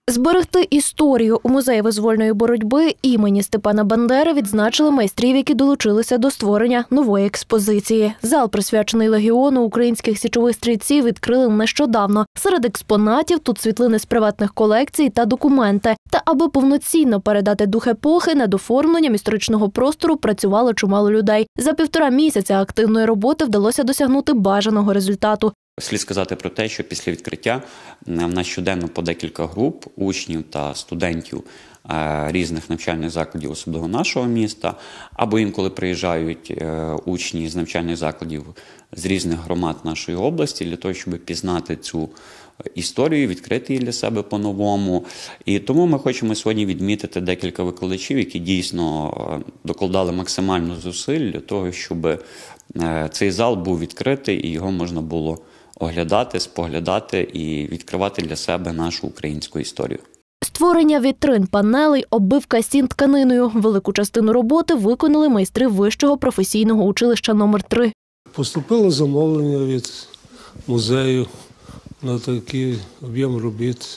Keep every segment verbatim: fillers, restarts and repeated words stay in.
Зберегти історію у музеї визвольної боротьби імені Степана Бандери відзначили майстрів, які долучилися до створення нової експозиції. Зал, присвячений легіону українських січових стрільців, відкрили нещодавно. Серед експонатів тут світлини з приватних колекцій та документи. Та аби повноцінно передати дух епохи, над оформленням історичного простору працювало чимало людей. За півтора місяця активної роботи вдалося досягнути бажаного результату. Слід сказати про те, що після відкриття в нас щоденно по декілька груп учнів та студентів різних навчальних закладів, особливо нашого міста, або інколи приїжджають учні з навчальних закладів з різних громад нашої області для того, щоб пізнати цю історію, відкрити її для себе по-новому. І тому ми хочемо сьогодні відмітити декілька викладачів, які дійсно докладали максимально зусиль для того, щоб цей зал був відкритий і його можна було оглядати, споглядати і відкривати для себе нашу українську історію. Створення вітрин, панелей, оббивка стін тканиною. Велику частину роботи виконали майстри Вищого професійного училища номер три. Поступило замовлення від музею на такий об'єм робіт.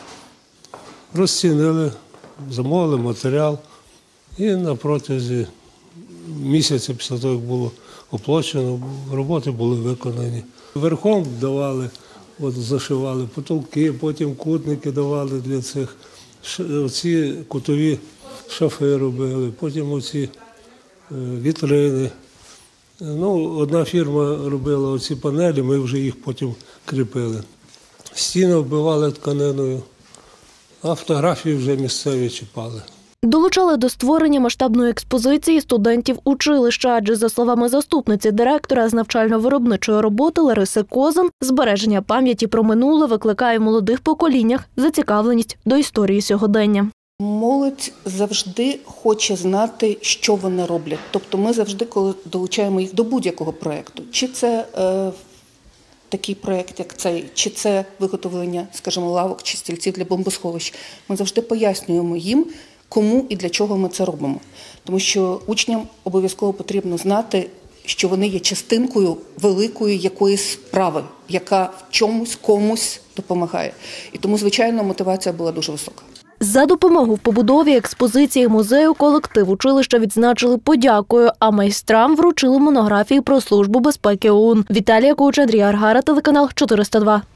Розцінили, замовили матеріал і на протязі місяця після того, як було оплачено, роботи були виконані. Верхом давали, от зашивали потолки, потім кутники давали для цих, оці кутові шафи робили, потім оці вітрини. Ну, одна фірма робила оці панелі, ми вже їх потім кріпили. Стіни вбивали тканиною, а фотографії вже місцеві чіпали. Долучали до створення масштабної експозиції студентів училища, адже, за словами заступниці директора з навчально-виробничої роботи Лариси Козан, збереження пам'яті про минуле викликає в молодих поколіннях зацікавленість до історії сьогодення. Молодь завжди хоче знати, що вони роблять. Тобто ми завжди, коли долучаємо їх до будь-якого проєкту, чи це е, такий проєкт, як цей, чи це виготовлення, скажімо, лавок чи стільців для бомбосховищ, ми завжди пояснюємо їм, кому і для чого ми це робимо. Тому що учням обов'язково потрібно знати, що вони є частинкою великої якоїсь справи, яка в чомусь комусь допомагає. І тому, звичайно, мотивація була дуже висока. За допомогу в побудові експозиції музею колектив училища відзначили подякою, а майстрам вручили монографії про службу безпеки ОУН. Віталія Куч, Андрій Аргара, телеканал чотириста два.